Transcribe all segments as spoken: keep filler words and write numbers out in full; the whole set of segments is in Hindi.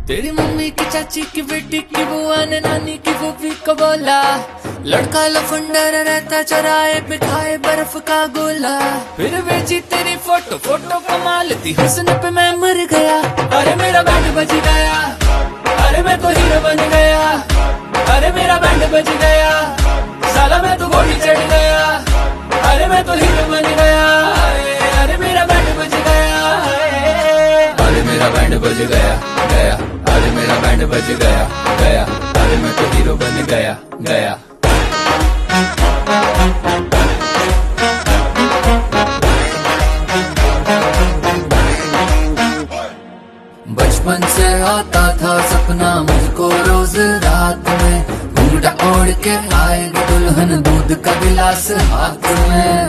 तेरी मम्मी की चाची की बेटी की बुआ ने नानी की फूफी को बोला, लड़का लफंडर रहता चराए पे खाए बर्फ का गोला। फिर भेजी तेरी फोटो फोटो कमाल थी, हुस्न पे मैं मर गया। अरे मेरा बैंड बज गया, अरे मैं तो हीरो बन गया। अरे मेरा बैंड बज गया, साला मैं तो घोड़ी चढ़ गया। अरे मैं तो हीरो बन गया, अरे मेरा बैंड बज गया। अरे मेरा बैंड बज गया गया, अरे मेरा बैंड बज गया गया। अरे मैं तो हीरो बन गया गया। बचपन से आता था सपना मुझको रोज रात में, घूंघटा ओढ़ के आएगी दुल्हन दूध का गिलास हाथ में।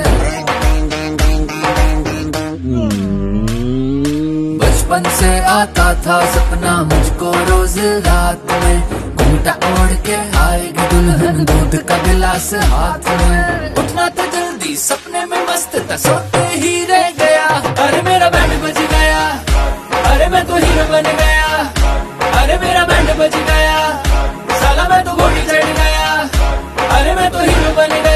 बचपन से आता था सपना मुझको रोज रात में, घूंघटा ओढ़ के आएगी दुल्हन दूध का गिलास हाथ में। उठना था जल्दी सपने में मस्त था, सोते ही रह गया। अरे मेरा बैंड बज गया, अरे मैं तो हीरो बन गया। अरे मेरा बैंड बज गया, साला मैं तो घोड़ी चढ़ गया। अरे मैं तो हीरो बन गया।